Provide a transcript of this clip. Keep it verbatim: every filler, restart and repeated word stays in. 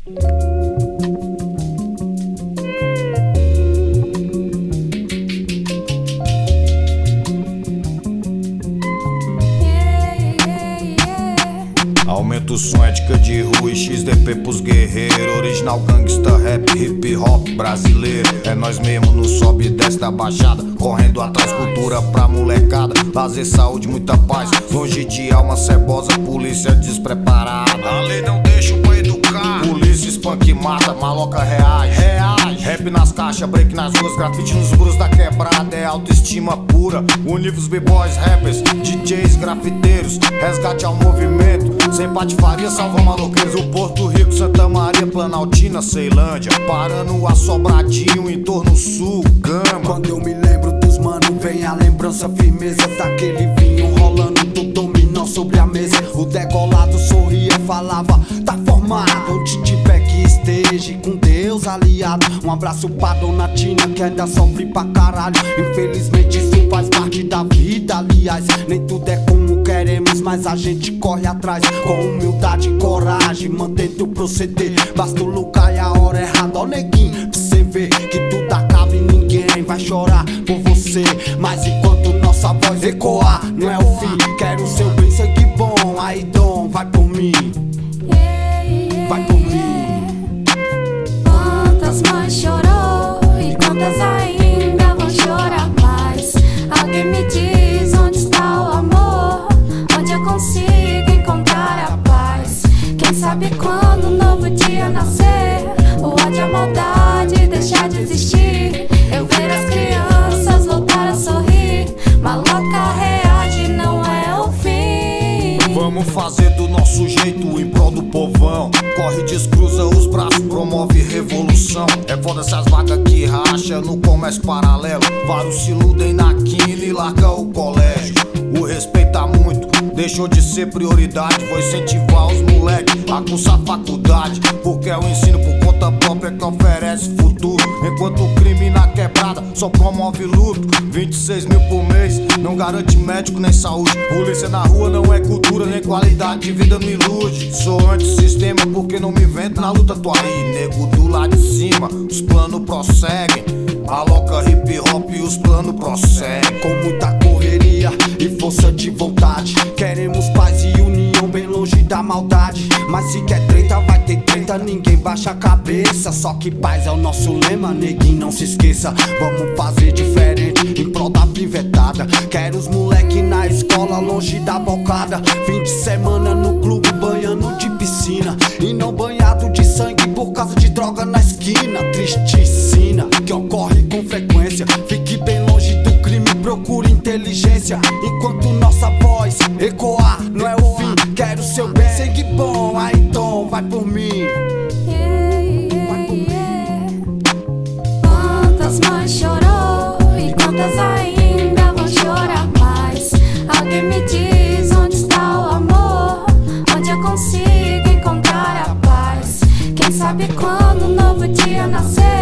Aumenta o som, ética de rua e X D P pros guerreiros. Original gangsta, rap, hip hop brasileiro. É nós mesmo no sobe e desce da baixada, correndo atrás, cultura pra molecada. Lazer, saúde, muita paz, longe de alma cebosa, polícia despreparada. A lei não deixa pra educar, polícia espanca e mata, maloca reage, reage. Rap nas caixas, break nas ruas, grafite nos muros da quebrada. É autoestima pura, univa os b-boys, rappers, D Js, grafiteiros. Resgate ao movimento, sem patifaria salva maloqueiros. O Porto Rico, Santa Maria, Planaltina, Ceilândia, parando a Sobradinho, em torno sul, Gama. Quando eu me lembro dos mano, vem a lembrança, firmeza daquele vinho rolando do dominó sobre a mesa. O decolado sorria, falava, tá formado. Onde tiver que esteja, com Deus aliado. Um abraço pra dona Tina, que ainda sofre pra caralho. Infelizmente isso faz parte da vida, aliás. Nem tudo é como queremos, mas a gente corre atrás com humildade e coragem, mantendo o proceder. Basta o lugar e a hora errada, ó neguinho, pra você ver que tudo acaba e ninguém vai chorar por você. Mas enquanto nossa voz ecoar, não é o fim. Quero seu bem, sangue bom, aí dom, vai por mim, vai por mim. Quantas mães chorou e quantas ainda vão chorar mais? Alguém me diz onde está o amor, onde eu consigo encontrar a paz. Quem sabe quando um novo dia nascer, o ódio, a maldade deixar de existir. Eu ver as crianças voltar a sorrir, maloca reage, não é o fim. Vamos fazer do nosso jeito em prol do povão. Corre, descruza os braços, promove revolução. É foda essas vagas que racha no comércio paralelo. Vários se iludem na quina e larga o colégio. O respeito a muito deixou de ser prioridade. Vou incentivar os moleques a cursar faculdade, porque é o ensino por conta própria que oferece futuro. Enquanto o crime na quebrada só promove luto. Vinte e seis mil por mês não garante médico nem saúde. Polícia na rua não é cultura, nem qualidade de vida não ilude. Sou antissistema porque não me invento na luta. Tô aí, nego do lado de cima, os planos prosseguem. Maloca, hip hop e os planos prosseguem. Com muita correria e força de vontade, queremos paz e união bem longe da maldade. Mas se quer treta, vai ter treta, ninguém baixa a cabeça. Só que paz é o nosso lema, neguinho, não se esqueça. Vamos fazer diferente em prol da pivetada. Quero os moleque na escola, longe da bocada. Fim de semana no clube, banhando de piscina, e não banhado de sangue por causa de droga na esquina. Tristicina que ocorre com frequência. Fique bem longe do crime, procure inteligência. Enquanto nossa voz ecoar, não é o fim. Quero seu bem, sangue bom, aí então vai por mim, vai por mim. Quantas mães chorou e quantas ainda vão chorar mais? Alguém me diz onde está o amor, onde eu consigo encontrar a paz. Quem sabe quando um novo dia nascer,